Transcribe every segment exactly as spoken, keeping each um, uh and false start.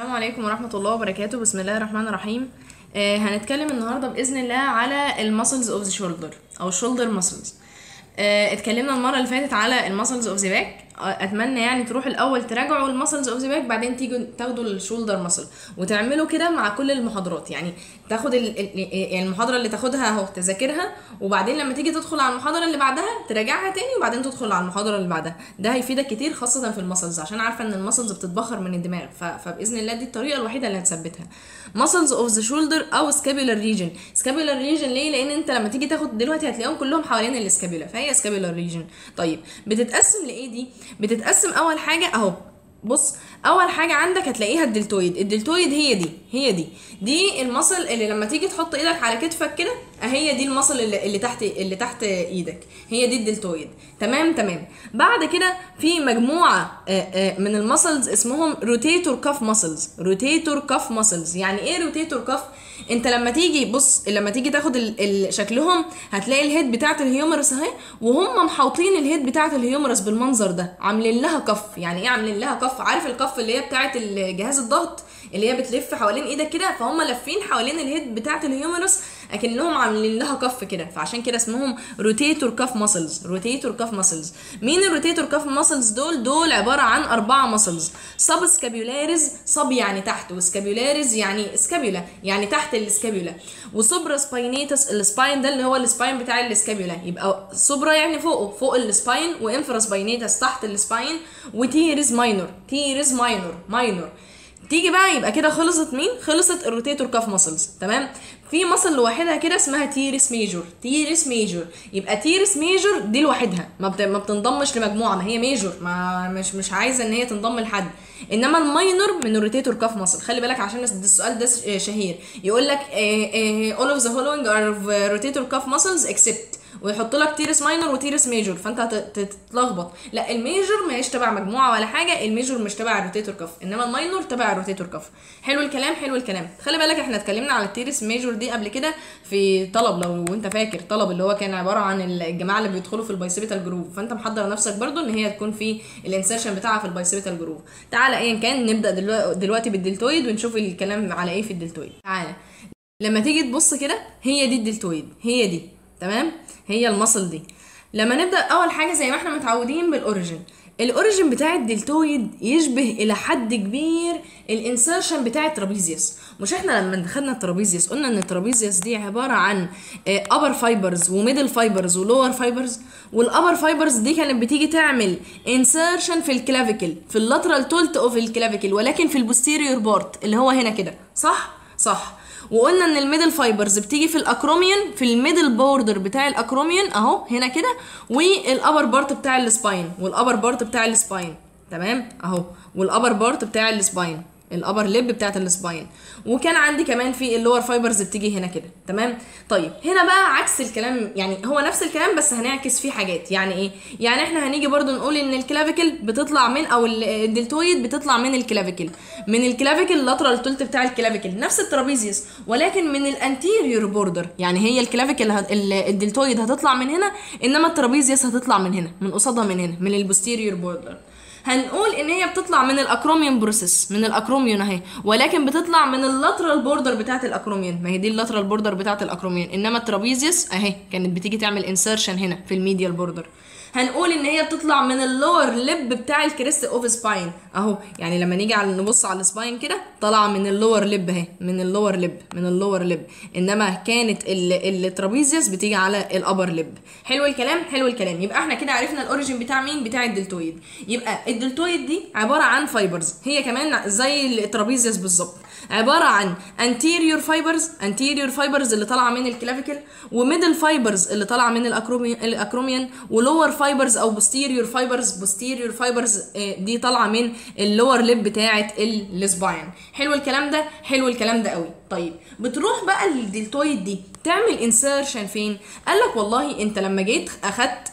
السلام عليكم ورحمة الله وبركاته. بسم الله الرحمن الرحيم. آه هنتكلم النهاردة بإذن الله على المسلز اوف ذا شولدر أو الشولدر مسلز. آه اتكلمنا المرة اللي فاتت على المسلز اوف ذا باك. اتمنى يعني تروحوا الاول تراجعوا المسلز اوف ذا باك، بعدين تيجوا تاخدوا الشولدر مسل وتعملوا كده مع كل المحاضرات. يعني تاخد يعني المحاضره اللي تاخدها اهو تذاكرها، وبعدين لما تيجي تدخل على المحاضره اللي بعدها تراجعها تاني، وبعدين تدخل على المحاضره اللي بعدها. ده هيفيدك كتير خاصه في المسلز، عشان عارفه ان المسلز بتتبخر من الدماغ، فباذن الله دي الطريقه الوحيده اللي هتثبتها. مسلز اوف ذا شولدر او سكابيولار ريجن. سكابيولار ريجن ليه؟ لان انت لما تيجي تاخد دلوقتي هتلاقيهم كلهم حوالين السكابيولا، فهي سكابيولار ريجن. طيب بتتقسم لايه دي؟ بتتقسم اول حاجه اهو، بص اول حاجه عندك هتلاقيها الدلتويد. الدلتويد هي دي هي دي دي المصل اللي لما تيجي تحط ايدك على كتفك كده اهي دي المصل اللي, اللي تحت اللي تحت ايدك، هي دي الدلتويد. تمام تمام. بعد كده في مجموعه من المسلز اسمهم روتيتور كاف مسلز. روتيتور كاف مسلز يعني ايه روتيتور كاف؟ انت لما تيجي بص لما تيجي تاخد ال ال شكلهم هتلاقي الهيد بتاعه الهيومرس اهي، وهم محاوطين الهيد بتاعه الهيومرس بالمنظر ده، عاملين لها كف. يعني ايه عاملين لها كف؟ عارف الكف اللي هي بتاعه جهاز الضغط اللي هي بتلف حوالين ايدك كده، فهم لافين حوالين الهيد بتاعه الهيومرس اكنهم عاملين لها كف كده، فعشان كده اسمهم روتيتور كاف ماسلز. روتيتور كاف ماسلز. مين الروتيتور كاف ماسلز دول؟ دول عباره عن اربعه ماسلز. سب سكابيولاريز، سب يعني تحت، وسكابيولاريز يعني سكابيولا يعني تحت السكابيولا، وسوبرا سباينيتس السباين ده اللي هو السباين بتاع السكابيولا، يبقى سوبرا يعني فوقه فوق السباين، وانفرا سباينيتس تحت السباين، وتيرز ماينور تيرز ماينور ماينور. تيجي بقى يبقى كده خلصت مين؟ خلصت الروتيتور كاف ماسلز. تمام. في ماسل لوحدها كده اسمها تيرس ميجور. تيرس ميجور يبقى تيرس ميجور دي لوحدها ما, بت... ما بتنضمش لمجموعه، ما هي ميجور، ما مش مش عايزه ان هي تنضم لحد. انما الماينور من الروتيتور كاف ماسل. خلي بالك عشان السؤال ده شهير، يقول لك all of the following are rotator cuff muscles except، ويحط لك تيرس ماينور وتيرس ميجور، فانت هتتلخبط. لا الميجور ماهيش تبع مجموعه ولا حاجه، الميجور مش تبع الروتيتور كاف، انما الماينور تبع الروتيتور كاف. حلو الكلام حلو الكلام. خلي بالك احنا اتكلمنا على التيرس ميجور دي قبل كده في طلب، لو انت فاكر طلب اللي هو كان عباره عن الجماعه اللي بيدخلوا في البايسيبيتال جروف، فانت محضر نفسك برضو ان هي تكون في الانسرشن بتاعها في البايسيبيتال جروف. تعالى ايا كان نبدا دلوقتي بالدلتويد ونشوف الكلام على ايه في الدلتويد. تعالى لما تيجي تبص كده هي دي الدلتويد، هي دي تمام، هي المصل دي. لما نبدا اول حاجه زي ما احنا متعودين بالاوريجن، الاوريجن بتاع الدلتويد يشبه الى حد كبير الانسرشن بتاع الترابيزيوس. مش احنا لما دخلنا الترابيزيوس قلنا ان الترابيزيوس دي عباره عن ابر فايبرز وميدل فايبرز ولور فايبرز، والابر فايبرز دي كانت بتيجي تعمل انسرشن في الكلافيكل، في اللاترال تولت اوف الكلافيكل، ولكن في البوستيريور بارت اللي هو هنا كده، صح صح. وقلنا ان الميدل فايبرز بتيجي في الاكروميون، في الميدل بوردر بتاع الاكروميون اهو هنا كده، والابر بارت بتاع السباين، والابر بارت بتاع السباين تمام اهو، والابر بارت بتاع السباين، الابر ليب بتاعت السباين. وكان عندي كمان في اللور فايبرز بتيجي هنا كده تمام. طيب هنا بقى عكس الكلام، يعني هو نفس الكلام بس هنعكس فيه حاجات. يعني ايه؟ يعني احنا هنيجي برضو نقول ان الكلافيكل بتطلع من، او الدلتويد بتطلع من الكلافيكل، من الكلافيكل اللاترال تولت بتاع الكلافيكل نفس الترابيزيوس، ولكن من الانتيريور بوردر. يعني هي الكلافيكل الدلتويد هتطلع من هنا، انما الترابيزيوس هتطلع من هنا، من قصادها من هنا، من البوستيريور بوردر. هنقول ان هي بتطلع من الاكروميون بروسيس، من الاكروميون اهي، ولكن بتطلع من اللاترال بوردر بتاعه الاكروميون، ما هي دي اللاترال بوردر بتاعه الاكروميون، انما الترابيزيوس اهي كانت بتيجي تعمل انسرشن هنا في الميديال بوردر. هنقول ان هي بتطلع من اللور ليب بتاع الكريست اوف سباين اهو، يعني لما نيجي على نبص على السباين كده طالعه من اللور ليب اهي، من اللور ليب من اللور ليب، انما كانت الترابيزيوس بتيجي على الابر ليب. حلو الكلام حلو الكلام. يبقى احنا كده عرفنا الاوريجين بتاع مين؟ بتاع الدلتويد. يبقى الدلتويد دي عباره عن فايبرز، هي كمان زي الترابيزيوس بالظبط، عباره عن anterior fibers anterior fibers اللي طالعه من الكلافيكل، وميدل فايبرز اللي طالعه من الاكروميون، ولور فايبرز او posterior fibers posterior fibers دي طالعه من اللور ليب بتاعه السباين. حلو الكلام ده حلو الكلام ده قوي. طيب بتروح بقى الدلتويد دي تعمل انسرشن فين؟ قال لك والله انت لما جيت اخدت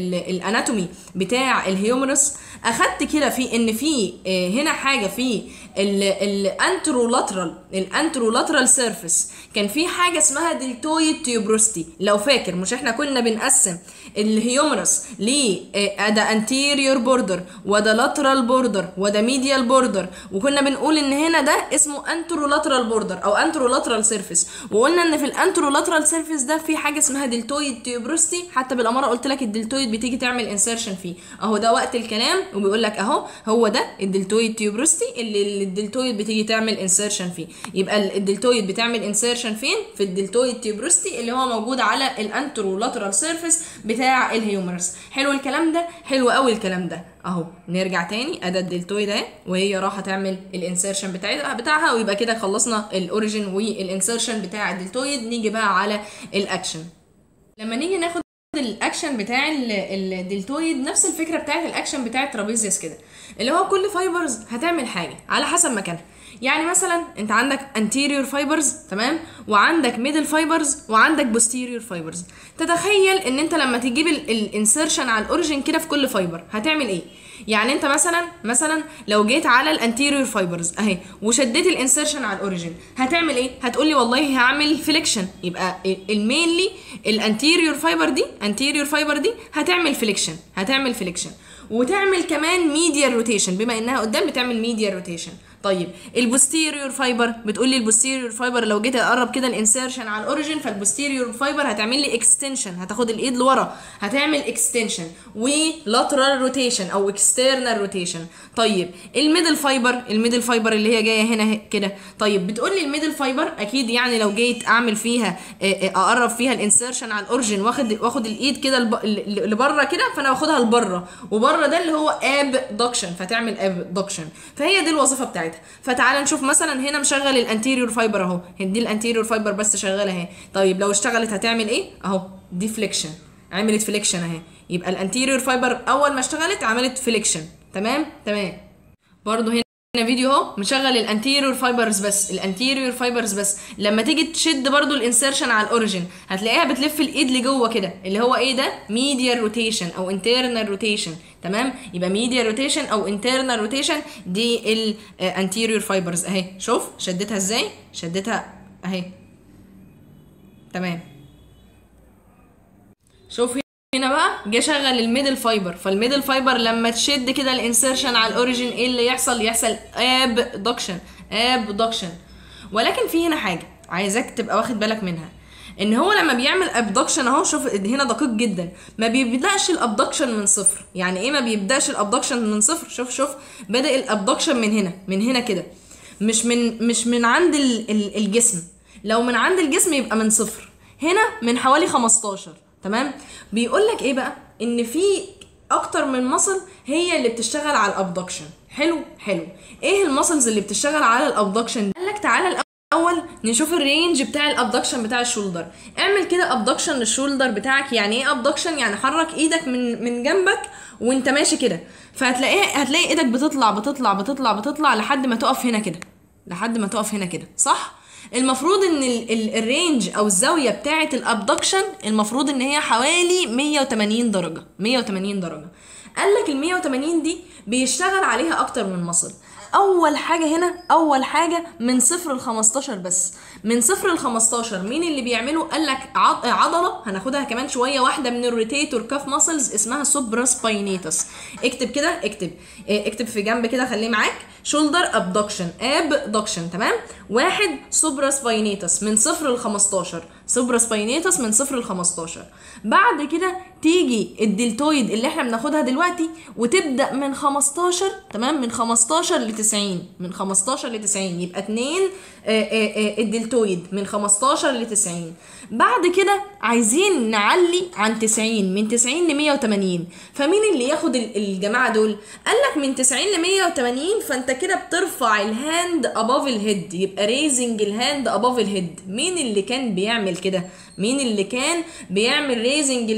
الاناتومي بتاع الهيومرس، اخدت كده في ان في هنا حاجه في الانترولاترال الانترولاترال سيرفيس كان في حاجه اسمها دلتويد تيوبروستي. لو فاكر مش احنا كنا بنقسم الهيومرس ل ده انتيريور بوردر وده لاترال بوردر وده ميديال بوردر، وكنا بنقول ان هنا ده اسمه انترولاترال بوردر او انترولاترال سيرفيس، وقلنا ان في الانترولاترال سيرفيس ده في حاجه اسمها دلتويد تيوبروستي. حتى بالاماره قلت لك الدلتويد بتيجي تعمل انسيرشن فيه اهو، ده وقت الكلام وبيقول لك اهو هو ده الدلتويد تيوبروستي اللي الدلتويد بتيجي تعمل انسيرشن فيه. يبقى الدلتويد بتعمل انسيرشن فين؟ في الدلتويد تيوبروستي اللي هو موجود على الانترولاترال سيرفيس بتاع الهيومرس. حلو الكلام ده، حلو قوي الكلام ده اهو. نرجع تاني، اداه الدلتويد اهي وهي راح تعمل الانسيرشن بتاعها بتاعها ويبقى كده خلصنا الاوريجين والانسيرشن بتاع الدلتويد. نيجي بقى على الاكشن. لما نيجي ناخد الاكشن بتاع الدلتويد نفس الفكره بتاعت الاكشن بتاع الترابيزيوس كده، اللي هو كل فايبرز هتعمل حاجه على حسب مكانها. يعني مثلا انت عندك anterior فايبرز تمام، وعندك middle فايبرز، وعندك posterior فايبرز. تتخيل ان انت لما تجيب الانسيرشن على الاوريجين كده في كل فايبر هتعمل ايه؟ يعني انت مثلا مثلا لو جيت على الانتيريور فايبرز اهي وشديت الانسيرشن على الاوريجين هتعمل ايه؟ هتقولي والله هعمل فليكشن. يبقى المينلي الانتيريور فايبر دي انتيريور فايبر دي هتعمل فليكشن هتعمل فليكشن وتعمل كمان ميديال روتيشن، بما انها قدام بتعمل ميديال روتيشن. طيب البوستيريور فايبر، بتقول لي البوستيريور فايبر لو جيت اقرب كده الانسيرشن على الاوريجين فالبوستيريور فايبر هتعمل لي اكستنشن، هتاخد الايد لورا هتعمل اكستنشن ولاترال روتيشن او اكسترنال روتيشن. طيب الميدل فايبر الميدل فايبر اللي هي جايه هنا كده، طيب بتقول لي الميدل فايبر اكيد يعني لو جيت اعمل فيها اقرب فيها الانسيرشن على الاوريجين واخد واخد الايد كده لبره كده، فانا باخدها لبره، وبره ده اللي هو ابدكشن فتعمل ابدكشن. فهي دي الوظيفه بتاعتها. فتعال نشوف مثلا هنا مشغل الانتيريور فايبر اهو، دي الانتيريور فايبر بس شغاله اهي. طيب لو اشتغلت هتعمل ايه؟ اهو دي فليكشن، عملت فليكشن اهي. يبقى الانتيريور فايبر اول ما اشتغلت عملت فليكشن. تمام تمام. برضو هنا فيديو اهو مشغل الانتيريور فايبرز بس، الانتيريور فايبرز بس. لما تيجي تشد برضو الانسيرشن على الاوريجين هتلاقيها بتلف الايد لجوه كده، اللي هو ايه ده؟ ميديال روتيشن او انترنال روتيشن. تمام، يبقى ميديال روتيشن او انترنال روتيشن دي الانتيريور فايبرز اهي. شوف شدتها ازاي، شدتها اهي. تمام. شوف هنا بقى جه شغل الميدل فايبر، فالميدل فايبر لما تشد كده الانسيرشن على الاوريجين ايه اللي يحصل؟ يحصل ابدكشن ابدكشن. ولكن في هنا حاجه عايزاك تبقى واخد بالك منها، ان هو لما بيعمل ابدكشن اهو، شوف هنا دقيق جدا، ما بيبداش الابدكشن من صفر. يعني ايه ما بيبداش الابدكشن من صفر؟ شوف شوف بدا الابدكشن من هنا من هنا كده، مش من مش من عند الجسم. لو من عند الجسم يبقى من صفر، هنا من حوالي خمستاشر. تمام. بيقول لك ايه بقى؟ ان في اكتر من مصل هي اللي بتشتغل على الابدكشن. حلو حلو. ايه المسلز اللي بتشتغل على الابدكشن؟ قال لك تعالى الاول نشوف الرينج بتاع الابدكشن بتاع الشولدر. اعمل كده ابدكشن للشولدر بتاعك. يعني ايه ابدكشن؟ يعني حرك ايدك من من جنبك وانت ماشي كده، فهتلاقيه هتلاقي ايدك بتطلع بتطلع بتطلع بتطلع لحد ما تقف هنا كده، لحد ما تقف هنا كده، صح؟ المفروض ان الرينج او الزاويه بتاعه الابدكشن المفروض ان هي حوالي مية وتمانين درجه. مية وتمانين درجه. قال لك ال مية وتمانين دي بيشتغل عليها اكتر من مصل. اول حاجه هنا، اول حاجه من صفر ل خمستاشر بس. من صفر ل خمستاشر مين اللي بيعمله؟ قال لك عضله هناخدها كمان شويه، واحده من الروتيتور كاف ماسلز اسمها سوبراسباينيتس. اكتب كده، اكتب اكتب في جنب كده خليه معاك، شولدر ابدكشن ابدكشن. تمام. واحد سوبراسباينيتس من صفر ل خمستاشر، سوبراسباينيتس من صفر ل خمستاشر. بعد كده تيجي الدلتويد اللي احنا بناخدها دلوقتي وتبدا من خمستاشر. تمام، من خمستاشر ل تسعين، من خمستاشر ل تسعين يبقى اتنين الدلتويد من خمستاشر ل تسعين. بعد كده عايزين نعلي عن تسعين، من تسعين ل مية وتمانين. فمين اللي ياخد الجماعه دول؟ قال لك من تسعين ل مية وتمانين، فانت كده بترفع الهاند اباف الهيد، يبقى ريزنج الهاند اباف الهيد. مين اللي كان بيعمل كده؟ مين اللي كان بيعمل ريزنج الهاند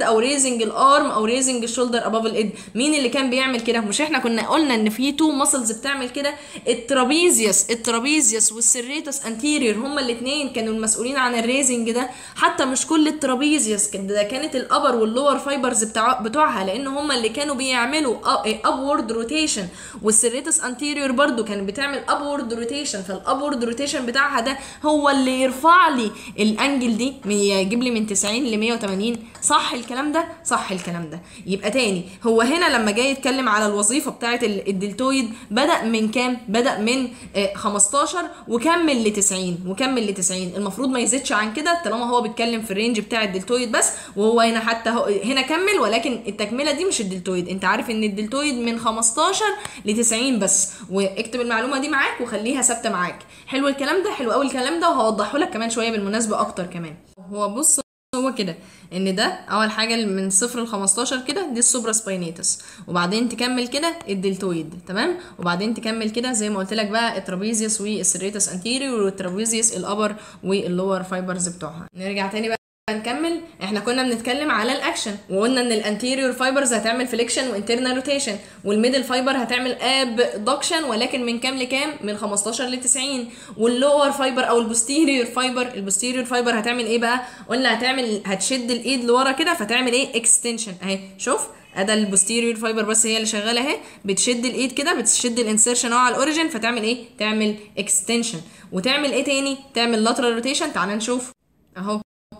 او ريزنج الارم او ريزنج الشولدر اباف الايد. مين اللي كان بيعمل كده؟ مش احنا كنا قلنا ان في تو ماسلز بتعمل كده؟ الترابيزيوس الترابيزيوس والسيريتس انتيريور هما الاثنين كانوا المسؤولين عن الريزنج ده. حتى مش كل الترابيزيوس ده كانت الابر واللور فايبرز بتاع بتوعها، لان هما اللي كانوا بيعملوا ابورد روتيشن، والسيريتس انتيريور برضو كانت بتعمل ابورد روتيشن. فالابورد روتيشن بتاعها ده هو اللي يرفع لي الانجل دي، يجيب لي من تسعين ل مية وتمانين. صح الكلام ده؟ صح الكلام ده. يبقى تاني هو هنا لما جاي يتكلم على الوظيفه بتاعه الدلتويد بدا من كام؟ بدا من خمستاشر وكمل ل تسعين وكمل ل تسعين. المفروض ما يزيدش عن كده طالما هو بيتكلم في الرينج بتاع الدلتويد بس. وهو هنا حتى هو هنا كمل، ولكن التكمله دي مش الدلتويد. انت عارف ان الدلتويد من خمستاشر ل تسعين بس، واكتب المعلومه دي معاك وخليها ثابته معاك. حلو الكلام ده؟ حلو قوي الكلام ده، وهوضحه لك كمان شويه بالمناسبه اكتر كمان. هو بص هو كده ان ده اول حاجه من صفر ل خمستاشر كده دي السوبرا سباينيتس، وبعدين تكمل كده الدلتويد، تمام؟ وبعدين تكمل كده زي ما قلت لك بقى الترابيزيوس والسيريتس انتيريور والترابيزيوس الابر واللور فايبرز بتوعها. نرجع تاني بقى هنكمل. احنا كنا بنتكلم على الاكشن وقلنا ان الانتيريور فايبرز هتعمل فليكشن وانترنال روتيشن، والميدل فايبر هتعمل ابدكشن ولكن من كام لكام؟ من خمستاشر ل تسعين. واللور فايبر او البوستيريور فايبر البوستيريور فايبر هتعمل ايه بقى؟ قلنا هتعمل هتشد الايد لورا كده فتعمل ايه؟ اكستنشن. اهي شوف ادا البوستيريور فايبر بس هي اللي شغاله اهي، بتشد الايد كده، بتشد الانسيرشن اهو على الاوريجن فتعمل ايه؟ تعمل اكستنشن. وتعمل ايه تاني؟ تعمل لاترال روتيشن. تعال نشوف اهو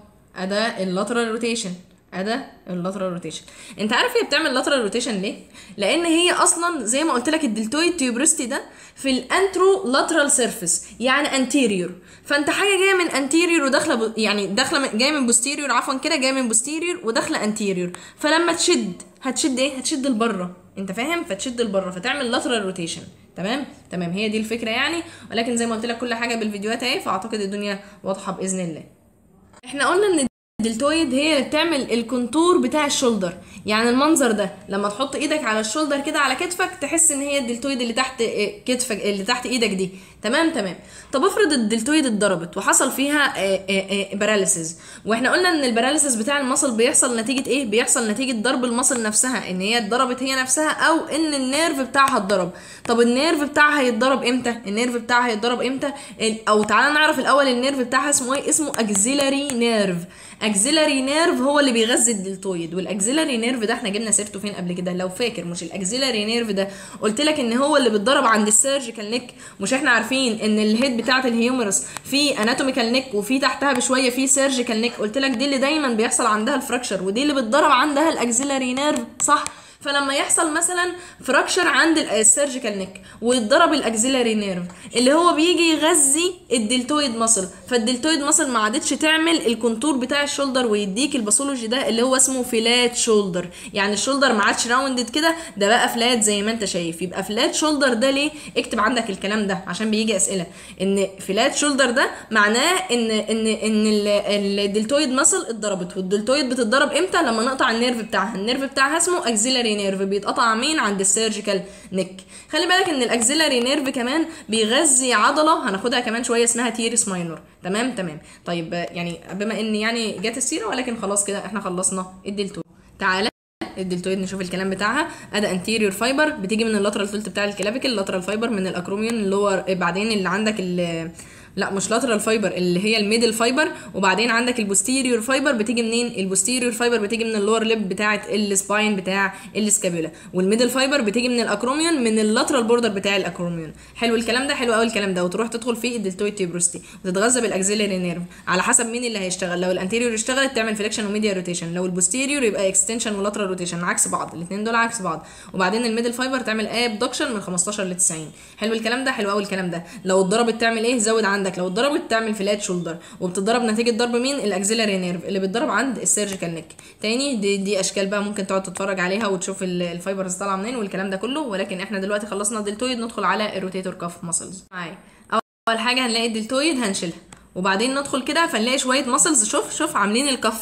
ادا اللاترال روتيشن ادا اللاترال روتيشن. انت عارف هي بتعمل لاترال روتيشن ليه؟ لان هي اصلا زي ما قلت لك الدلتويد تيوبروستي ده في الانترو لاترال سيرفيس يعني انتيريور، فانت حاجه جايه من انتيريور وداخله ب... يعني داخله جايه من بوستيريور، عفوا كده جايه من بوستيريور وداخله انتيريور، فلما تشد هتشد ايه؟ هتشد لبره، انت فاهم؟ فتشد لبره فتعمل لاترال روتيشن. تمام تمام هي دي الفكره يعني، ولكن زي ما قلت لك كل حاجه بالفيديوهات اهي، فاعتقد الدنيا واضحه باذن الله. احنا قلنا ان الدلتويد هي اللي بتعمل الكونتور بتاع الشولدر، يعني المنظر ده لما تحط ايدك على الشولدر كده على كتفك تحس ان هي الدلتويد اللي تحت كتفك اللي تحت ايدك دي. تمام تمام طب افرض الدلتويد اتضربت وحصل فيها باراليسيس، واحنا قلنا ان الباراليسيس بتاع المصل بيحصل نتيجه ايه؟ بيحصل نتيجه ضرب المصل نفسها، ان هي اتضربت هي نفسها او ان النيرف بتاعها اتضرب. طب النيرف بتاعها هيتضرب امتى؟ النيرف بتاعها هيتضرب امتى؟ او تعالى نعرف الاول النيرف بتاعها اسمه ايه؟ اسمه اكزيلاري نيرف. اكزيلاري نيرف هو اللي بيغذي الدلتويد، والاكزيلاري نيرف ده احنا جبنا سيرته فين قبل كده لو فاكر؟ مش الاكزيلاري نيرف ده قلت لك ان هو اللي بيتضرب عند السيرجيكال نيك؟ مش احنا عارفين ان الهيد بتاعه الهيومرس في اناتوميكال نيك وفي تحتها بشويه في سيرجيكال نيك؟ قلت لك دي اللي دايما بيحصل عندها الفراكشر، ودي اللي بتضرب عندها الاكزيلاري نيرف، صح؟ فلما يحصل مثلا فراكشر عند السيرجيكال نيك ويتضرب الاكزيلاري نيرف اللي هو بيجي يغذي الدلتويد ماسل، فالدلتويد ماسل ما عادتش تعمل الكونتور بتاع الشولدر ويديك الباثولوجي ده اللي هو اسمه فلات شولدر. يعني الشولدر ما عادش راوندد كده، ده بقى فلات زي ما انت شايف. يبقى فلات شولدر ده ليه؟ اكتب عندك الكلام ده عشان بيجي اسئله. ان فلات شولدر ده معناه ان ان ان الدلتويد ماسل اتضربت، والدلتويد بتتضرب امتى؟ لما نقطع النيرف بتاعها. النيرف بتاعها اسمه اكزيلاري نيرف، بيتقطع مين؟ عند السيرجيكال نيك. خلي بالك ان الاكزيلاري نيرف كمان بيغذي عضله هناخدها كمان شويه اسمها تيرس ماينور. تمام تمام طيب يعني بما ان يعني جت السيره، ولكن خلاص كده احنا خلصنا الدلتويد. تعالى الدلتويد نشوف الكلام بتاعها. ادا انتيريور فايبر بتيجي من اللاترال فيلت بتاع الكلافيكل، اللاترال فايبر من الاكروميون اللي هو بعدين اللي عندك اللي لا مش لاترال فايبر اللي هي الميدل فايبر، وبعدين عندك البوستيريور فايبر بتيجي منين؟ البوستيريور فايبر بتيجي من اللور ليب بتاعه السباين بتاع السكابولا، والميدل فايبر بتيجي من الاكروميون من اللاترال بوردر بتاع الاكروميون. حلو الكلام ده؟ حلو قوي الكلام ده. وتروح تدخل في الدلتويد تيوبروستي وتتغذى بالاكزيلاري نيرف على حسب مين اللي هيشتغل. لو الانتيريور اشتغلت تعمل فليكشن وميديا روتيشن، لو البوستيريور يبقى اكستنشن ولاترال روتيشن، عكس بعض الاثنين دول عكس بعض. وبعدين الميدل فايبر تعمل ابدكشن من خمستاشر ل تسعين. حلو الكلام ده؟ حلو قوي الكلام ده. لو اتضربت تعمل ايه؟ زود عندك. لو اتضربت تعمل فلات شولدر، وبتضرب نتيجه ضرب مين؟ الاكزيلاري نيرف اللي بيتضرب عند السيرجيكال نيك. تاني دي, دي اشكال بقى ممكن تقعد تتفرج عليها وتشوف الفايبرز طالعه منين والكلام ده كله، ولكن احنا دلوقتي خلصنا الدلتويد ندخل على الروتيتور كاف ماسلز. معايا اول حاجه هنلاقي الدلتويد هنشيلها، وبعدين ندخل كده فنلاقي شويه ماسلز. شوف شوف عاملين الكف اهو،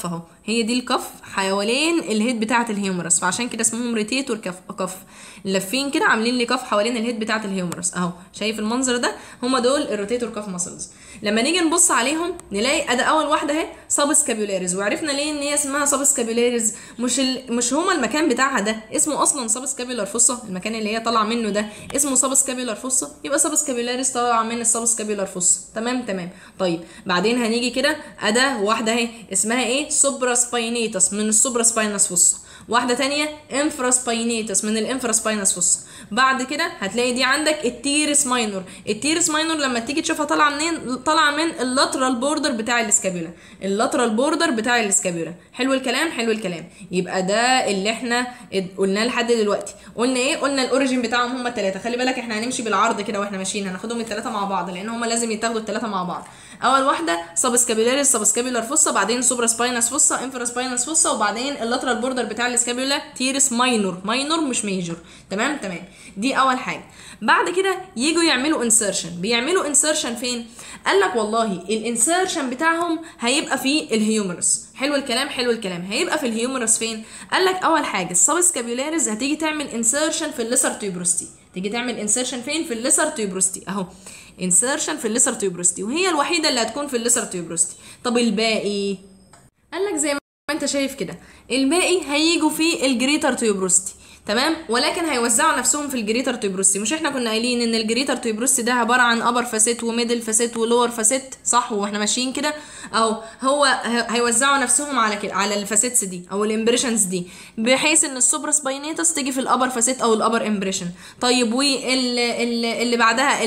هي دي الكف حوالين الهيد بتاعه الهيومرس، فعشان كده اسمهم روتيتور كف كف لافين كده عاملين لي كف حوالين الهيد بتاعه الهيومرس اهو. شايف المنظر ده؟ هما دول الروتيتور كف ماسلز. لما نيجي نبص عليهم نلاقي ادي اول واحده اهي سب سكابيولاريز، وعرفنا ليه ان هي اسمها سب سكابيولاريز. مش ال... مش هما المكان بتاعها ده اسمه اصلا سب سكابيولار فوسا، المكان اللي هي طالعه منه ده اسمه سب سكابيولار فوسا، يبقى سب سكابيولاريز طالعه من السب سكابيولار فوسا. تمام تمام. طيب بعدين هنيجي كده اداه واحده اهي اسمها ايه؟ سوبرا سباينيتس من السوبرا سباينس فوسا، واحده تانية انفرا سباينيتس من الانفرا سباينس فوسا. بعد كده هتلاقي دي عندك التيرس ماينور. التيرس ماينور لما تيجي تشوفها طالعه منين؟ طالعه من اللاترال بوردر بتاع الاسكابيولا، اللاترال بوردر بتاع الاسكابيولا. حلو الكلام حلو الكلام. يبقى ده اللي احنا قلناه لحد دلوقتي. قلنا ايه؟ قلنا الاوريجين بتاعهم هم الثلاثه. خلي بالك احنا هنمشي بالعرض كده واحنا ماشيين، هناخدهم الثلاثه مع بعض لان هم لازم يتاخدوا الثلاثه مع بعض. اول واحده سب سكابيولاريس سب سكابيولار فوسا، بعدين سوبرا سباينس فوسا انفرا سباينس فوسا، وبعدين اللاترال بوردر بتاع الاسكابيولا تيرس ماينور. ماينور مش ميجور. تمام تمام. دي اول حاجه. بعد كده ييجوا يعملوا انسرشن. بيعملوا انسرشن فين؟ قال لك والله الانسرشن بتاعهم هيبقى في الهيومرس. حلو الكلام حلو الكلام. هيبقى في الهيومرس فين؟ قال لك اول حاجه السب سكابيولاريس هتيجي تعمل انسرشن في الليسر تيوبروستي. تيجي تعمل انسرشن فين؟ في الليسر تيوبروستي اهو. انسرشن في الليسر تيوبروستي، وهي الوحيده اللي هتكون في الليسر تيوبروستي. طب الباقي؟ قال لك زي ما انت شايف كده الباقي هيجوا في الجريتر تيوبروستي. تمام، ولكن هيوزعوا نفسهم في الجريتر تيوبروستي. مش احنا كنا قايلين ان الجريتر تيوبروستي ده عباره عن ابر فاسيت وميدل فاسيت ولور فاسيت، صح؟ واحنا ماشيين كده اهو. هو هيوزعوا نفسهم على كده على الفاسيتس دي او الامبريشنز دي، بحيث ان السوبرا سباينيتس تيجي في الابر فاسيت او الابر امبريشن. طيب واللي بعدها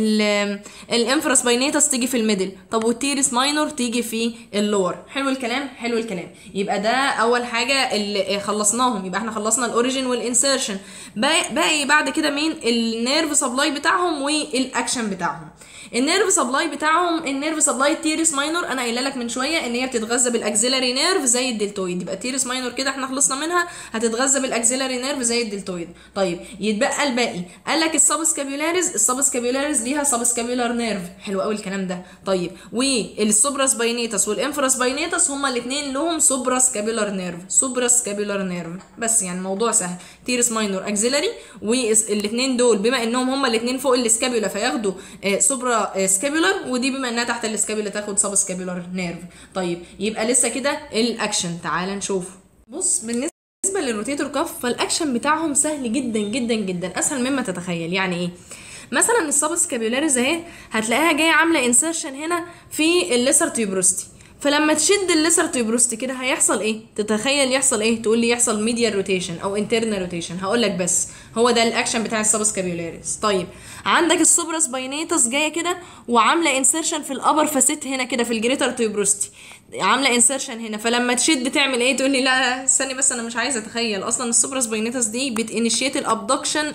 الانفرا سباينيتس تيجي في الميدل. طب والتيرس ماينور تيجي في اللور. حلو الكلام حلو الكلام. يبقى ده اول حاجه اللي خلصناهم. يبقى احنا خلصنا الاوريجين الانسرشن. باقي بعد كده مين؟ النيرف سبلاي بتاعهم والاكشن بتاعهم. النيرف سبلاي بتاعهم النيرف سبلاي تيرس ماينور انا قايله لك من شويه ان هي بتتغذى بالاكسيلاري نيرف زي الدلتويد. يبقى تيرس ماينور كده احنا خلصنا منها، هتتغذى بالاكسيلاري نيرف زي الدلتويد. طيب يتبقى الباقي. قال لك السب سكابيولاريز السب سكابيولاريز ليها سب سكابيولار نيرف. حلو قوي الكلام ده. طيب والسوبرا سباينيتس والانفرا سباينيتس هما الاثنين لهم سوبرا سكابيولار نيرف. سوبرا سكابيولار نيرف بس، يعني الموضوع سهل. تيرس ماينور اكسيلاري، والاثنين دول بما انهم هما الاثنين فوق السكابيولا فياخدوا سوبرا سكابيولار، ودي بما انها تحت السكابيولا تاخد سب سكابيولار نيرف. طيب يبقى لسه كده الاكشن. تعال نشوف. بص بالنسبه للروتيتور كف فالاكشن بتاعهم سهل جدا جدا جدا، اسهل مما تتخيل. يعني ايه؟ مثلا السب سكابيولاريز اهي هتلاقيها جايه عامله انسرشن هنا في الليسر تيوبروستي، فلما تشد الليسر تيوبروستي كده هيحصل ايه؟ تتخيل يحصل ايه؟ تقول لي يحصل ميديال روتيشن او انترنال روتيشن. هقول لك بس هو ده الاكشن بتاع السب سكابيولاريز. طيب عندك السوبرا سباينيتس جايه كده وعامله انسرشن في الابر فاسيت هنا كده في الجريتر تيوبروستي، عامله انسرشن هنا، فلما تشد تعمل ايه؟ تقول لي لا استني بس انا مش عايزه اتخيل. اصلا السوبرا سباينيتس دي بتانيشيت الابدكشن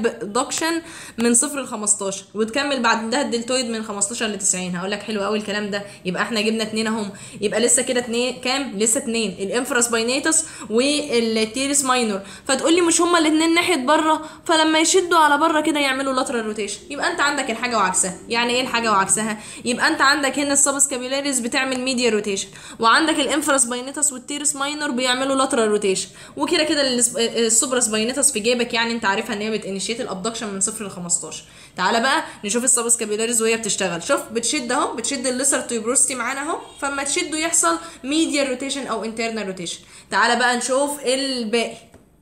ابدكشن من صفر ل خمستاشر وتكمل بعدها الدلتويد من خمستاشر ل تسعين. هقول لك حلو قوي الكلام ده. يبقى احنا جبنا اتنين اهم. يبقى لسه كده اتنين كام؟ لسه اتنين، الانفرا سباينيتس والتيرس ماينور. فتقول لي مش هما الاثنين ناحيه بره، فلما يشدوا على بره كده يعملوا لاترال روتيشن. يبقى انت عندك الحاجه وعكسها. يعني ايه الحاجه وعكسها؟ يبقى انت عندك هنا السب سكابيولاريز بتعمل ميديا روتيشن، وعندك الانفرا سباينيتس والتيرس ماينور بيعملوا لاترال روتيشن، وكده كده السوبرا سباينيتس في جيبك، يعني انت عارفها ان هي بتانيشيت الابدكشن من صفر ل خمستاشر. تعالى بقى نشوف السب سكابيولاريز وهي بتشتغل. شوف بتشد اهو، بتشد الليسر تيوبروستي معانا اهو، فما تشده يحصل ميديا روتيشن او انترنال روتيشن. تعالى بقى نشوف الباقي.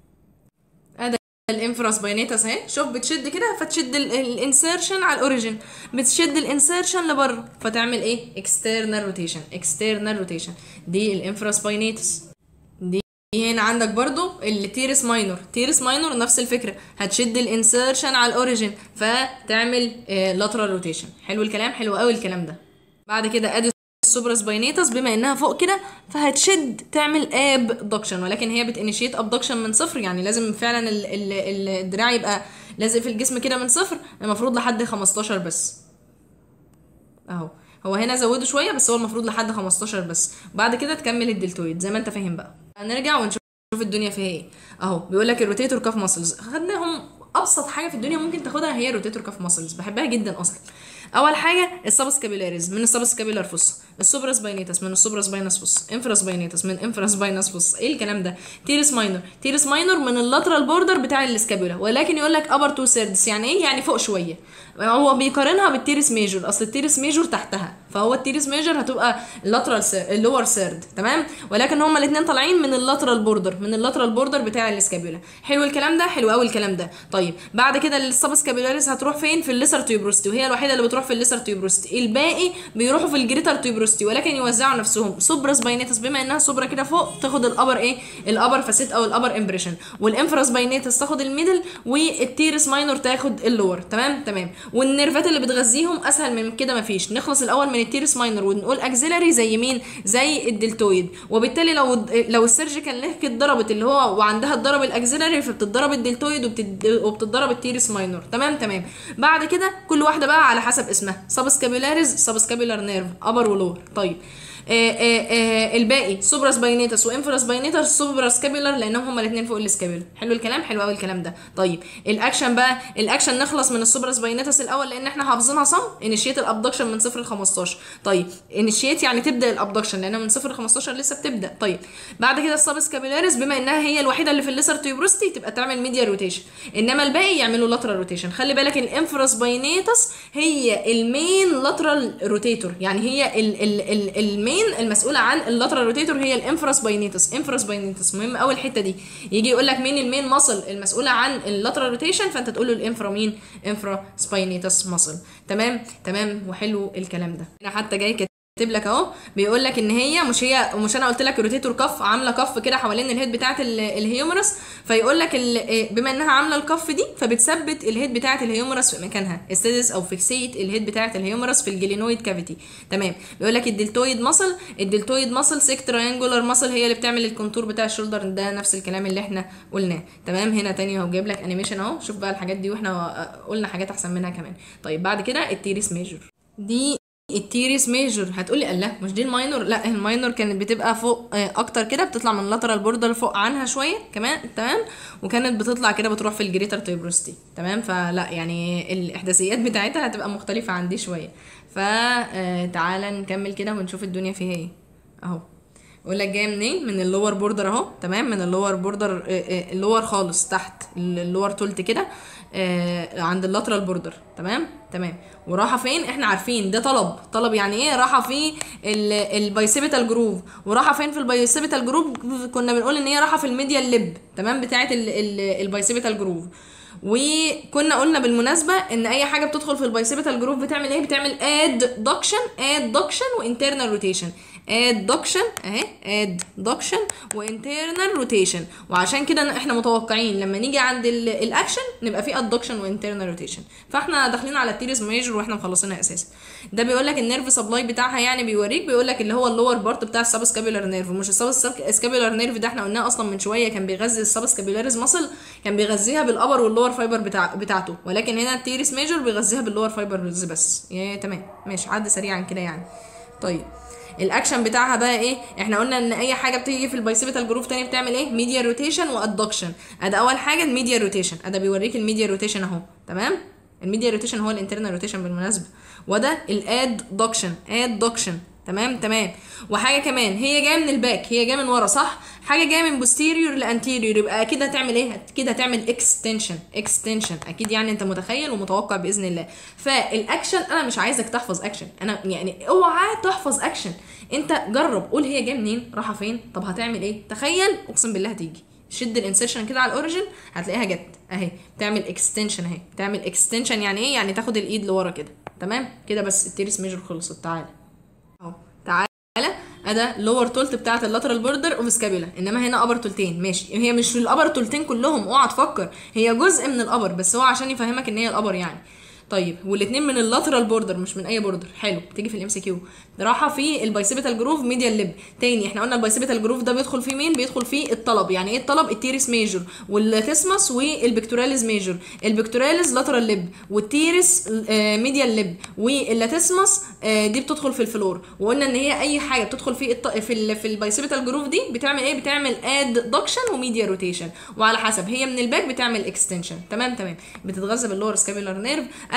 الانفرا سباينيتس اهي، شوف بتشد كده فتشد الانسرشن على الاوريجين، بتشد الانسرشن لبره فتعمل ايه؟ اكسترنال روتيشن. اكسترنال روتيشن دي الانفرا سباينيتس. دي هنا عندك برضو التيرس ماينور. تيرس ماينور نفس الفكره، هتشد الانسرشن على الاوريجين فتعمل لاترال روتيشن. حلو الكلام حلو قوي الكلام ده. بعد كده ادي السوبرا سباينيتس بما انها فوق كده فهتشد تعمل ابدكشن، ولكن هي بتانيشيت ابدكشن من صفر، يعني لازم فعلا ال ال الدراع يبقى لازق في الجسم كده من صفر، المفروض لحد خمستاشر بس اهو. هو هنا زوده شويه بس هو المفروض لحد خمستاشر بس. بعد كده تكمل الدلتويد زي ما انت فاهم بقى. هنرجع ونشوف الدنيا فيها ايه اهو. بيقول لك الروتيتور كاف ماسلز خدناهم. ابسط حاجه في الدنيا ممكن تاخدها هي الروتيتور كاف ماسلز، بحبها جدا اصلا. اول حاجه السب سكابيولاريز من السب سكابيولار فوسا. السوبرا سباينيتس من السوبرا سباينس فوس، انفرا سباينيتس من انفرا سباينس فوس. ايه الكلام ده؟ تيرس ماينور، تيرس ماينور من اللاترال بوردر بتاع الاسكابولا، ولكن يقول لك ابر تو سيردس، يعني ايه؟ يعني فوق شويه. هو بيقارنها بالتيرس ميجور، اصل التيرس ميجور تحتها، فهو التيرس ميجور هتبقى اللاترال سير اللور سيرد، تمام؟ ولكن هما الاثنين طالعين من اللاترال بوردر، من اللاترال بوردر بتاع الاسكابولا. حلو الكلام ده، حلو قوي الكلام ده. طيب بعد كده السبسكابيلاريس هتروح فين؟ في الليسر تيوبروستي، وهي الوحيده اللي بتروح في الليسر تيوبروستي. الباقي بيروحوا في الجريتر تيوبروستي، ولكن يوزعوا نفسهم. سوبرا سباينيتس بما انها سوبرا كده فوق تاخد الابر ايه؟ الابر فاسيت او الابر امبريشن، والانفرا سباينيتس تاخد الميدل، والتيرس ماينور تاخد اللور. تمام تمام. والنيرفات اللي بتغذيهم اسهل من كده مفيش. نخلص الاول من التيرس ماينور ونقول اكسيلاري زي مين؟ زي الدلتويد. وبالتالي لو لو السيرجيكال نيك اتضربت اللي هو وعندها اتضرب الاكسيلاري، فبتتضرب الدلتويد وبتد... وبتتضرب التيرس ماينور. تمام تمام. بعد كده كل واحده بقى على حسب اسمها، سبسكابيلاريز، سبسكابيلار نيرف، ابر ولور. طيب آآ آآ الباقي سوبرا سباينيتس وانفرا سباينيتس، سوبرا سكابيلر لانهم هما الاثنين فوق السكابيلا. حلو الكلام، حلو قوي الكلام ده. طيب الاكشن بقى، الاكشن نخلص من السوبرا سباينيتس الاول لان احنا حافظينها صم. انيشيت الابدكشن من صفر ل خمستاشر. طيب انيشيت يعني تبدا الابدكشن، لان من صفر ل خمستاشر لسه بتبدا. طيب بعد كده السبسكابيلاريز بما انها هي الوحيده اللي في الليسر تيوبروستي تبقى تعمل ميديا روتيشن، انما الباقي يعملوا لاترال روتيشن. خلي بالك الانفرا سباينيتس هي المين لاترال روتيتور، يعني هي ال ال ال المين المسؤوله عن اللاترال روتيتور هي الانفرا سباينيتس. انفرا سباينيتس مهم قوي الحته دي. يجي يقول لك مين المين ماسل المسؤوله عن اللاترال روتيشن، فانت تقول له الانفرا مين؟ انفرا سباينيتس ماسل. تمام تمام. وحلو الكلام ده. هنا حتى جاي كاتب لك اهو، بيقول لك ان هي مش هي مش انا قلت لك الروتيتور كف عامله كف كده حوالين الهيد بتاعه الهيومرس، فيقول لك بما انها عامله الكف دي فبتثبت الهيد بتاعه الهيومرس في مكانها، استيدس او فيكسيت الهيد بتاعه الهيومرس في الجلينويد كافيتي. تمام. بيقول لك الدلتويد ماسل، الدلتويد ماسل سيك تراينجولار ماسل هي اللي بتعمل الكونتور بتاع الشولدر، ده نفس الكلام اللي احنا قلناه. تمام. هنا تاني اهو جايب لك انيميشن اهو، شوف بقى الحاجات دي واحنا قلنا حاجات احسن منها كمان. طيب بعد كده التيريس ميجور، دي التيريس ميجور. هتقولي الله مش دي الماينور؟ لا الماينور كانت بتبقى فوق اكتر كده، بتطلع من اللاترال بوردر فوق عنها شويه كمان. تمام. وكانت بتطلع كده بتروح في الجريتر تيوبروستي. تمام. فلا يعني الاحداثيات بتاعتها هتبقى مختلفه عن دي شويه. فتعالى نكمل كده ونشوف الدنيا فيها ايه. اهو يقول لك جايه منين؟ من اللور بوردر اهو. تمام. من اللور بوردر، اللور خالص تحت اللور تولت كده عند اللاترال بوردر. تمام تمام. وراحه فين؟ احنا عارفين ده طلب طلب يعني ايه؟ راحه في البايسيبيتال جروف. وراحه فين في البايسيبيتال جروف؟ كنا بنقول ان هي راحه في الميديال ليب. تمام. بتاعه البايسيبيتال جروف. وكنا قلنا بالمناسبه ان اي حاجه بتدخل في البايسيبيتال جروف بتعمل ايه؟ بتعمل ادكشن ادكشن وانترنال روتيشن. ادكشن اهي، ادكشن وانترنال روتيشن. وعشان كده احنا متوقعين لما نيجي عند الاكشن نبقى في ادكشن وانترنال روتيشن. فاحنا داخلين على التيريس ميجور واحنا مخلصينها اساسا. ده بيقول لك النيرف سبلاي بتاعها، يعني بيوريك بيقول لك اللي هو اللور بارت بتاع السبسكابيلار نيرف. مش السبسكابيلار نيرف ده احنا قلناه اصلا من شويه كان بيغذي السبسكابيلاريز ماسل، كان بيغذيها بالابر واللور فايبر بتاع بتاعته، ولكن هنا التيريس ميجور بيغذيها باللور فايبرز بس. يا تمام ماشي. عد سريعا كده يعني. طيب الاكشن بتاعها بقى ايه؟ احنا قلنا ان اي حاجه بتيجي في البايسيبيتال جروف تاني بتعمل ايه؟ ميديا روتيشن وادكشن. ادي اول حاجه الميديا روتيشن، ادي بيوريك الميديا روتيشن اهو. تمام. الميديا روتيشن هو الانترنال روتيشن بالمناسبه، وده الادكشن ادكشن. تمام تمام. وحاجه كمان، هي جايه من الباك، هي جايه من ورا صح؟ حاجه جايه من بوستيريور لانتيريور، يبقى اكيد هتعمل ايه؟ اكيد هتعمل اكستنشن اكستنشن اكيد، يعني انت متخيل ومتوقع باذن الله. فالاكشن انا مش عايزك تحفظ اكشن، انا يعني اوعى تحفظ اكشن، انت جرب قول هي جايه منين، رايحه فين، طب هتعمل ايه. تخيل اقسم بالله هتيجي شد الانسيرشن كده على الاوريجن هتلاقيها جت اهي، بتعمل اكستنشن اهي. بتعمل اكستنشن يعني ايه؟ يعني تاخد الايد لورا كده. تمام كده بس التيريس ميجور خلصت. تعالى اهو، تعالى ادا لور تولت بتاعه اللاترال بوردر اوف سكابيلا، انما هنا ابر تولتين. ماشي، هي مش الابر تولتين كلهم، اوعى تفكر هي جزء من الابر بس، هو عشان يفهمك ان هي الابر يعني. طيب والاثنين من اللاترال بوردر مش من اي بوردر. حلو، بتيجي في الام سي كيو. راحه في البايسيبيتال جروف ميديال ليب. تاني احنا قلنا البايسيبيتال جروف ده بيدخل فيه مين؟ بيدخل فيه الطلب. يعني ايه الطلب؟ التيريس ميجور والتسمس والبكتوراليز ميجور. البكتوراليز لاترال ليب والتيريس ميديال ليب واللاتسمس دي بتدخل في الفلور. وقلنا ان هي اي حاجه بتدخل في الط... في ال... في البايسيبيتال جروف دي بتعمل ايه؟ بتعمل ادكشن وميديا روتيشن، وعلى حسب هي من الباك بتعمل اكستنشن. تمام تمام. بتتغذى باللور سكابيلار نيرف.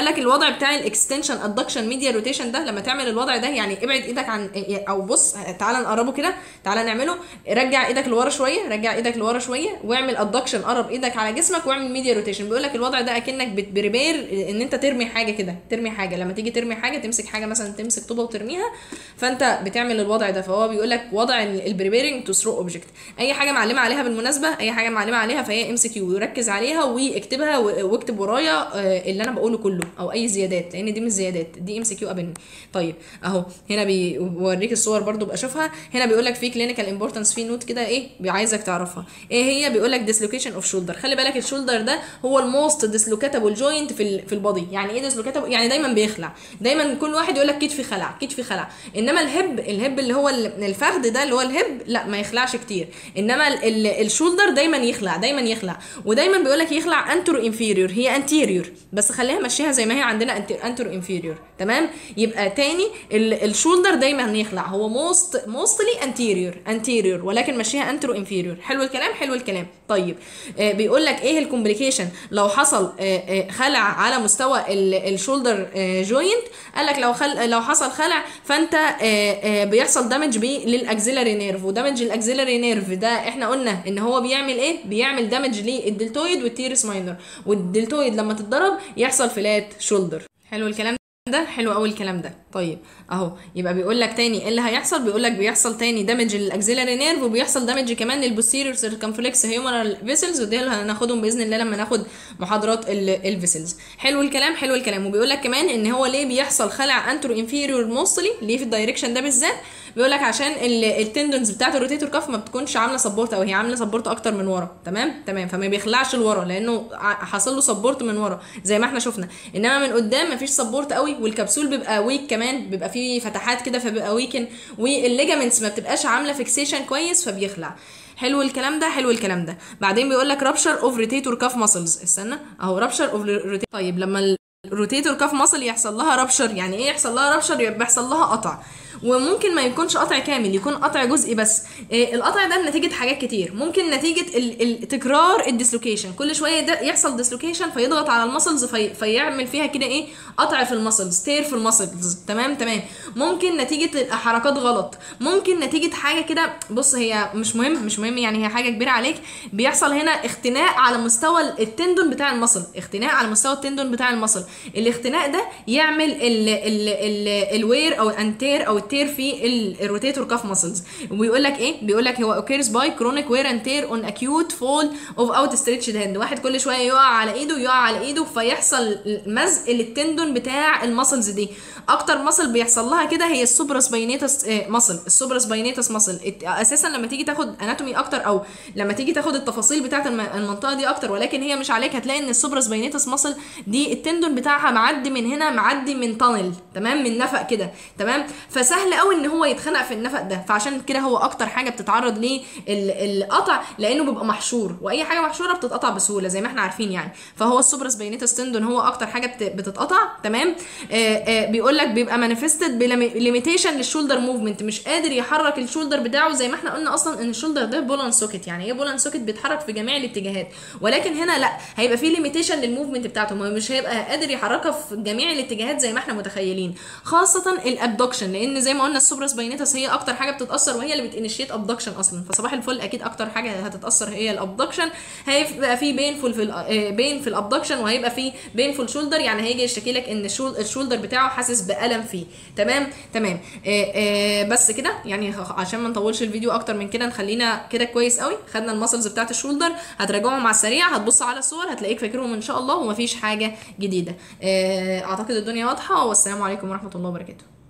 قال لك الوضع بتاع الاكستنشن ادكشن ميديا روتيشن ده، لما تعمل الوضع ده يعني ابعد ايدك عن، او بص تعالى نقربه كده، تعالى نعمله، رجع ايدك لورا شويه، رجع ايدك لورا شويه واعمل ادكشن، قرب ايدك على جسمك واعمل ميديا روتيشن. بيقول لك الوضع ده اكنك بتبريبير ان انت ترمي حاجه كده، ترمي حاجه، لما تيجي ترمي حاجه تمسك حاجه مثلا، تمسك طوبه وترميها، فانت بتعمل الوضع ده. فهو بيقول لك وضع البريبيرنج تو ثرو اوبجكت. اي حاجه معلمه عليها بالمناسبه، اي حاجه معلمه عليها فهي ام سي كيو، وركز عليها واكتبها واكتب ورايا اللي انا بقوله كله او اي زيادات، لان دي مش زيادات، دي ام سي كيو ابني. طيب اهو هنا بيوريك الصور برده بقى اشوفها. هنا بيقول لك في كلينيكال امبورتنس، في نوت كده ايه عايزك تعرفها ايه هي. بيقول لك ديسلوكيشن اوف شولدر. خلي بالك الشولدر ده هو الموست ديسلوكاتابل جوينت في في البادي. يعني ايه ديسلوكاتابل؟ يعني دايما بيخلع، دايما كل واحد يقول لك كتفي خلع، كتفي خلع، انما الهب، الهب اللي هو الفخذ ده اللي هو الهب لا ما يخلعش كتير، انما الشولدر دايما يخلع، دايما يخلع. ودايما بيقول لك يخلع انترو انفيريور، هي انتيريور بس خليها مشيها زي ما هي عندنا انترو انفيريور. تمام؟ يبقى تاني الشولدر دايما يخلع، هو موست موستلي انتيريور انتيريور ولكن مشيها انترو انفيريور. حلو الكلام، حلو الكلام. طيب آه بيقول لك ايه الكومبليكيشن لو حصل آه آه خلع على مستوى الشولدر آه جوينت. قال لك لو خل... لو حصل خلع فانت آه آه بيحصل دامج بيه للاكسيلاري نيرف، ودامج الاكسيلاري نيرف ده احنا قلنا ان هو بيعمل ايه؟ بيعمل دامج للدلتويد والتيرس ماينر، والدلتويد لما تتضرب يحصل فلات شولدر. حلو الكلام ده، حلو قوي الكلام ده. طيب اهو يبقى بيقول لك تاني ايه اللي هيحصل. بيقول لك بيحصل تاني دامج للاكسيلاري نيرف، وبيحصل دامج كمان للبوستيريور سيركمفلكس هيومرال فيسلز، ودي اللي هناخدهم باذن الله لما ناخد محاضرات الفيسلز. حلو الكلام، حلو الكلام. وبيقول لك كمان ان هو ليه بيحصل خلع انترو انفيريور موستلي، ليه في الدايركشن ده بالذات؟ بيقول لك عشان التندونز بتاعه الروتيتور كاف ما بتكونش عامله سبورت، او هي عامله سبورت اكتر من ورا. تمام تمام فما بيخلعش لورا لانه حاصل له سبورت من ورا زي ما احنا شفنا، انما من قدام مفيش سبورت قوي، والكبسول بيبقى ويك كمان، بيبقى فيه فتحات كده فبيبقى ويكن، والليجامنتس ما بتبقاش عامله فيكسيشن كويس فبيخلع. حلو الكلام ده، حلو الكلام ده. بعدين بيقول لك رابشر اوف روتيتور كاف ماسلز. استنى اهو رابشر اوف روتيتور. طيب لما الروتيتور كاف ماسل يحصل لها رابشر، يعني ايه يحصل لها رابشر؟ يبقى بيحصل لها قطع، وممكن ما يكونش قطع كامل، يكون قطع جزئي بس. إيه القطع ده؟ نتيجه حاجات كتير، ممكن نتيجه ال تكرار الديسلوكيشن، كل شويه ده يحصل ديسلوكيشن فيضغط على المسلز في فيعمل فيها كده ايه؟ قطع في المسلز، تير في المسلز. تمام تمام. ممكن نتيجه حركات غلط، ممكن نتيجه حاجه كده، بص هي مش مهم مش مهم يعني هي حاجه كبيره عليك. بيحصل هنا اختناق على مستوى التندون بتاع المسل، اختناق على مستوى التندون بتاع المسل. الاختناق ده يعمل ال ال ال الوير او الانتير او التير في الروتيتور كاف ماسلز. وبيقول لك ايه؟ بيقول لك هو occurs by chronic wear and tear on acute fall of outstretched hand. واحد كل شويه يقع على ايده يقع على ايده فيحصل مزق للتندون بتاع الماسلز دي. اكتر ماسل بيحصل لها كده هي السوبراس باينيتس ماسل، السوبراس باينيتس ماسل. اساسا لما تيجي تاخد اناتومي اكتر او لما تيجي تاخد التفاصيل بتاعه المنطقه دي اكتر، ولكن هي مش عليك، هتلاقي ان السوبراس باينيتس ماسل دي التندون بتاعها معدي من هنا، معدي من تانل، تمام، من نفق كده. تمام؟ فسهل قوي ان هو يتخنق في النفق ده، فعشان كده هو اكتر حاجه بتتعرض ليه القطع، لانه بيبقى محشور، واي حاجه محشوره بتتقطع بسهوله زي ما احنا عارفين يعني. فهو السوبراس باينيتس تندون هو اكتر حاجه بتتقطع. تمام؟ آآ آآ بيقول لك بيبقى مانيفستد بليميتيشن للشولدر موفمنت، مش قادر يحرك الشولدر بتاعه، زي ما احنا قلنا اصلا ان الشولدر ده بولان سوكت. يعني ايه بولان سوكت؟ بيتحرك في جميع الاتجاهات، ولكن هنا لا، هيبقى في ليميتيشن للموفمنت بتاعته، مش هيبقى قادر يحركها في جميع الاتجاهات زي ما احنا متخيلين، خاصه الابدكشن، لان زي ما قلنا السوبراس باينيتس هي اكتر حاجه بتتاثر، وهي اللي بتانيشيت ابدكشن اصلا. فصباح الفل اكيد اكتر حاجه هتتاثر هي الابدكشن. هيبقى في بينفول في بين في الابدكشن، وهيبقى في بينفول شولدر، يعني هيجي يشتكي لك ان الشولدر بتاعه حاسس بالم فيه. تمام تمام. آآ آآ بس كده يعني، عشان ما نطولش الفيديو اكتر من كده، نخلينا كده كويس قوي. خدنا المسلز بتاعت الشولدر، هتراجعهم على السريع، هتبص على الصور هتلاقيك فاكرهم ان شاء الله، ومفيش حاجه جديده. اعتقد الدنيا واضحه، والسلام عليكم ورحمه الله وبركاته.